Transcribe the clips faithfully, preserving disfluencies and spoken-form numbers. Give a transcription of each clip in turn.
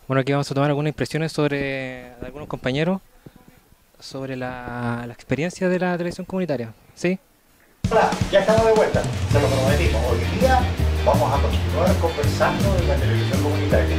Bueno, aquí vamos a tomar algunas impresiones sobre de algunos compañeros sobre la, la experiencia de la televisión comunitaria. ¿Sí? Hola, ya estamos de vuelta, se lo prometimos. Hoy día vamos a continuar conversando de la televisión comunitaria.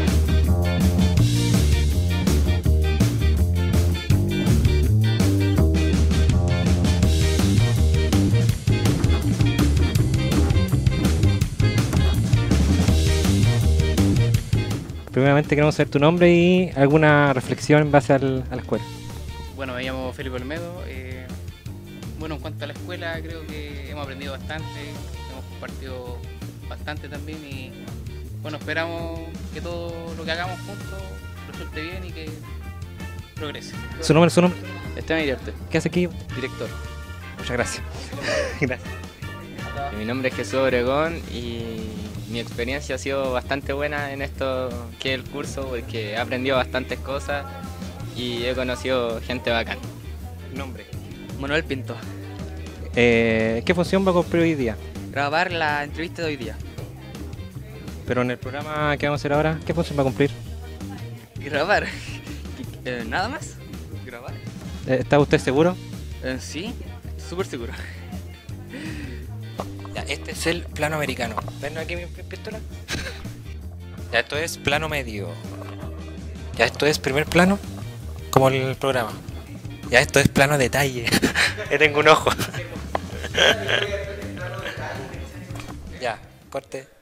Primeramente queremos saber tu nombre y alguna reflexión en base al- a la escuela. Bueno, me llamo Felipe Olmedo. eh, bueno, en cuanto a la escuela, creo que hemos aprendido bastante, hemos compartido bastante también y bueno, esperamos que todo lo que hagamos juntos resulte bien y que progrese. ¿Su nombre, su nombre? Esteban Iriarte, ¿Qué hace aquí? director. Muchas gracias. Gracias. Mi nombre es Jesús Obregón y mi experiencia ha sido bastante buena en esto que es el curso porque he aprendido bastantes cosas y he conocido gente bacán. Nombre. Manuel Pinto. Eh, ¿Qué función va a cumplir hoy día? Grabar la entrevista de hoy día. Pero en el programa que vamos a hacer ahora, ¿qué función va a cumplir? Grabar. Eh, ¿Nada más? Grabar. Eh, ¿Está usted seguro? Eh, sí, súper seguro. Ya, este es el plano americano. ¿Ven aquí mi pi- pistola? Ya, esto es plano medio. Ya, esto es primer plano, como el programa. Ya, esto es plano detalle. Ya tengo un ojo. Ya, corte.